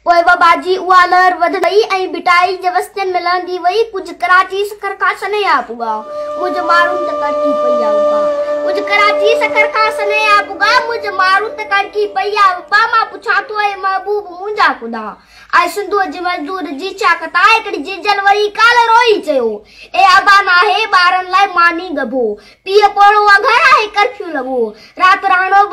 पोइ बाबाजी उहा लहर वधई ऐं बिटाई जे वस्तियुनि में लहंदी वई। कुझु कराची सखर खां सनेहा पुॻा, मुंहिंजे माण्हुनि त कड़की पई आहे उहा। कुझु कराची सखर खां सनेहा पुॻा, मुंहिंजे माण्हुनि त कड़की पई आहे उहा। मां पुछां थो ऐं महबूब मुंहिंजा ख़ुदा ऐं सिंधूअ जे मज़दूर जी छा कथा। हिकिड़ी जिजल वरी काल रोई चयो, ए आबा नाहे ॿारनि लाइ मानी गभो, पीउ पोड़ो आहे घर आहे कर्फ्यू लॻो, राति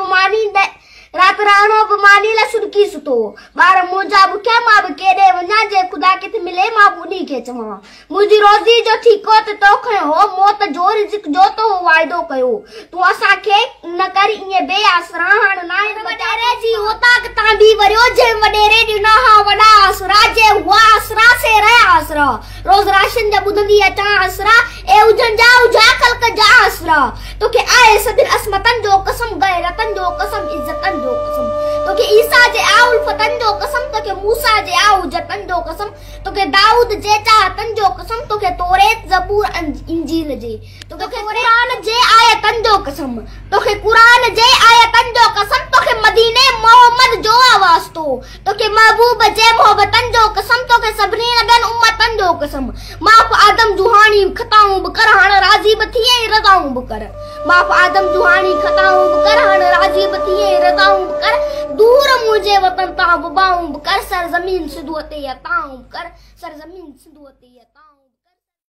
राणो बि मानी लाइ सुॾकी सुतो, ॿार मुंहिंजा बुखिया मां बि केॾे वञा, जे ख़ुदा किथे मिले मां ॿुॾी खे चवां। मुंहिंजी रोज़ी जो ठीको त तो खयो हो, मौत जो रिज़्क़ जो तो वाइदो कयो, तूं असांखे न कर ईअं बेआसरा। हाणे नाहे वॾेरे जी ओताक तां बि वरियो, जे वॾेरे ॾिना हा वॾा आसरा, जे हुआ आसरा से रहिया आसरा, रोज़ राशन जा ॿुधंदी अचां आसरा, ए हुजनि जा हुजा ख़ल्क़ जा आसरा। तोखे आहे सभिनि असमतनि जो कसम, गैरतनि जो कसम, इज़तनि जो कसम, तोखे ईसा जे आउल फतन जो कसम, तोखे मूसा जे आउ जतन जो कसम, तोखे दाऊद जे चाहतन जो कसम, तोखे तौरात ज़बूर इंजील जे, तोखे कुरान जे आयतन जो कसम, तोखे कुरान जे आयतन जो कसम, तोखे मदीने मोहम्मद जो वास्तो, तोखे महबूब जे मोहब्बतन जो कसम, तोखे सभिनी नबियन उम्मतन जो कसम। माफ़ आदम जुहानी खताऊं बि कर, हाणे राज़ी बि थिए रज़ाऊं बि कर। माफ़ आदम जुहानी खताऊं बि कर, हाणे राज़ी बि थिए रज़ाऊं बि कर। दूर मुझे वतन तां वबाऊं कर, सरजमीन सिंधुअ ते अताऊं कर, सरजमीन सिंधुअ ते अताऊं।